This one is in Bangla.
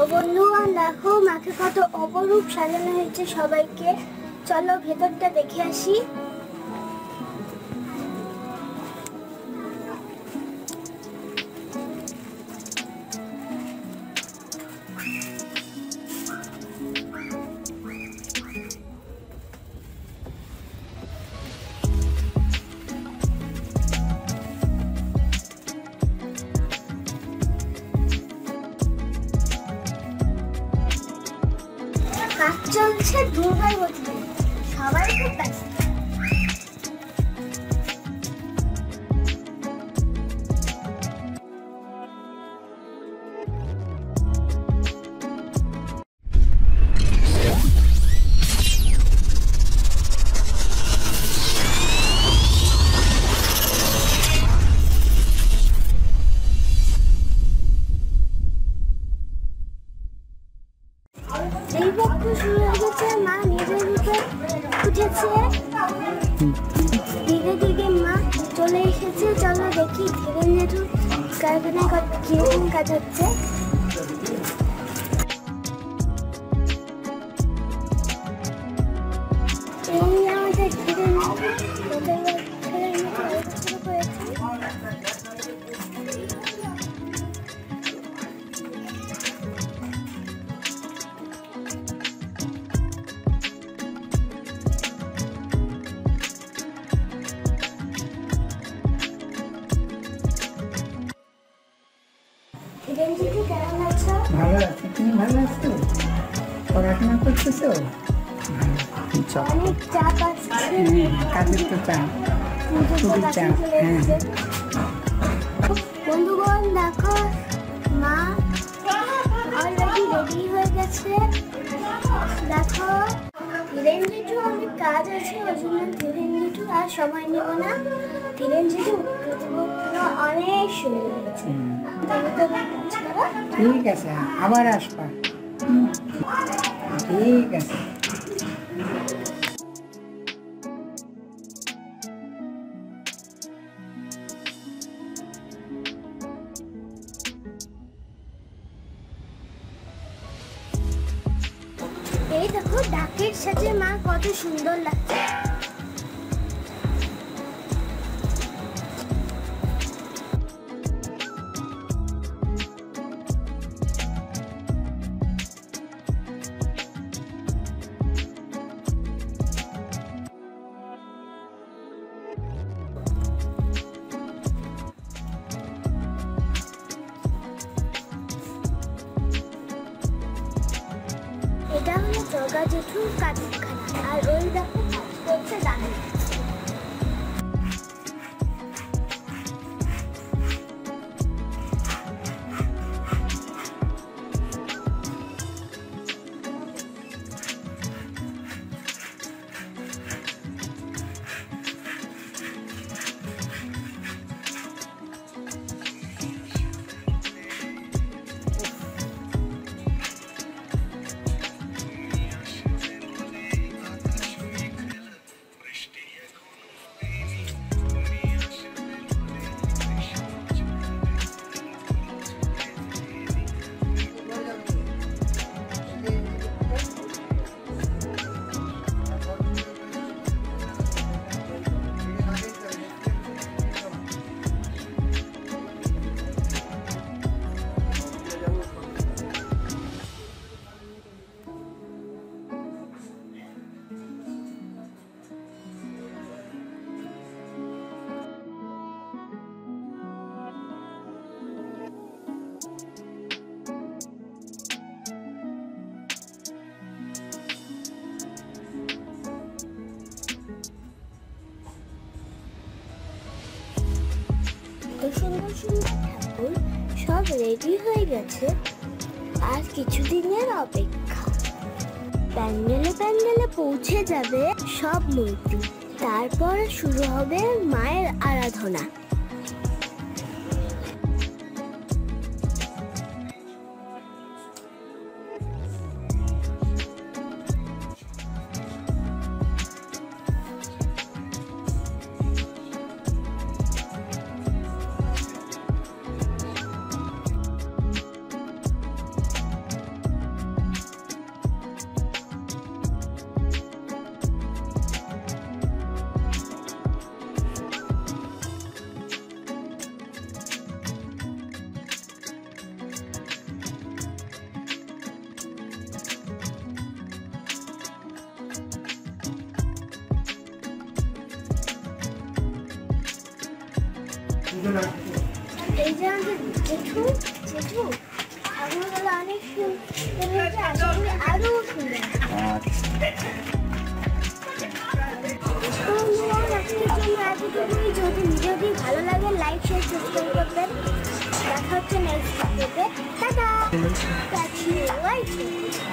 বন্ধুগণ দেখো মাকে কত অপরূপ সাজানো হয়েছে সবাইকে। চলো ভেতরটা দেখে আসি। কাজ চলছে দুর্গার মধ্যে, সবাই খুব ব্যস্ত। এই পক্ষ শুরু হয়ে গেছে, মা নিজের রূপে উঠেছে, ধীরে ধীরে মা চলে এসেছে। চলো দেখি ধীরে ধীরে কারখানায় কিরকম কাজ হচ্ছে। এই আমাদের ধীরে শুরু করেছে। ভালো আছি, তুমি ভালো আছো? পড়াশোনা করতেছো? অনেক চাপ আছে, কাজের তো চাপ, খুবই চাপ। হ্যাঁ বন্ধুগণ দেখো মা অলরেডি রেডি হয়ে গেছে। দেখো ধীরেন জেঠু অনেক কাজ আছে, ওই জন্য ধীরেন জেঠু আর সময় নেব না। ধীরেন জেঠু অনেক শুনে গেছে। ঠিক আছে, আবার আসবা। ঠিক আছে। এই দেখো ডাকের সাথে মা কত সুন্দর লাগছে। এটা হলো দুর্গা জেঠুর কাজখানা, আর ওই দেখো কাজ করছে দাঁড়িয়ে। সুন্দর সুন্দর ঠাকুর সব রেডি হয়ে গেছে, আর কিছুদিনের অপেক্ষা। প্যান্ডেলে প্যান্ডেলে পৌঁছে যাবে সব মূর্তি, তারপর শুরু হবে মায়ের আরাধনা। এই যে আমাদের জেঠু জেঠু ঠাকুরগুলো অনেক সুন্দর হয়েছে, আশা করি আরো সুন্দর। যদি ভিডিওটি ভালো লাগে লাইক শেয়ার সাবস্ক্রাইব করবেন। দেখা হচ্ছে নেক্সট ভিডিওতে। টাটা।